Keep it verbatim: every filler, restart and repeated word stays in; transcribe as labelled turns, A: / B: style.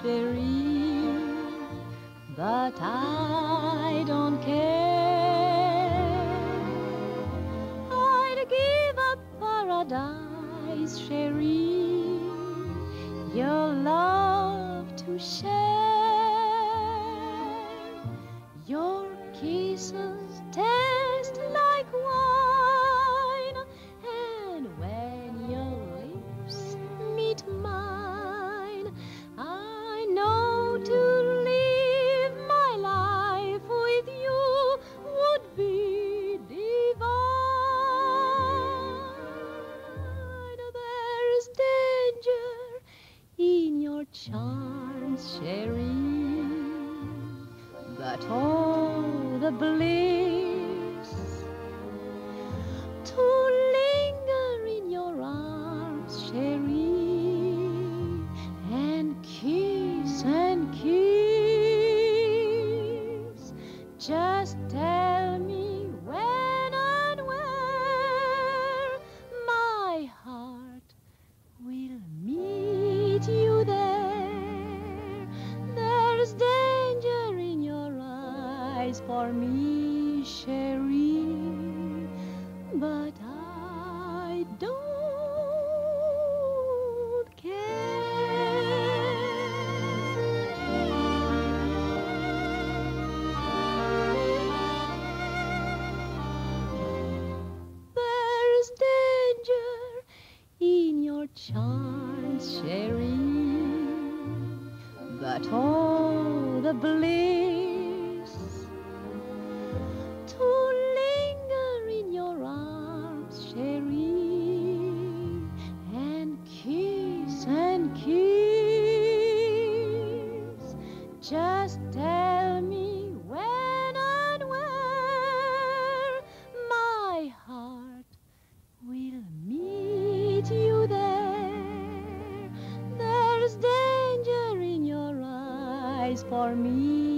A: Cherie, but I don't care. I'd give up paradise, Cherie, your love to share. Your kisses taste like wine, and when your lips meet mine, I know to live my life with you would be divine. There's danger in your charms, Cherie, but oh, the bliss to linger in your arms, Cherie, and kiss and kiss. Just tell me when and where my heart will meet you there. There's danger in your eyes for me, Cherie, but I don't care. There's danger in your charms, Cherie, but oh, the bliss to linger in your arms, Cherie, and kiss and kiss. Just tell me when and where my heart will meet you there. There's danger in your eyes for me,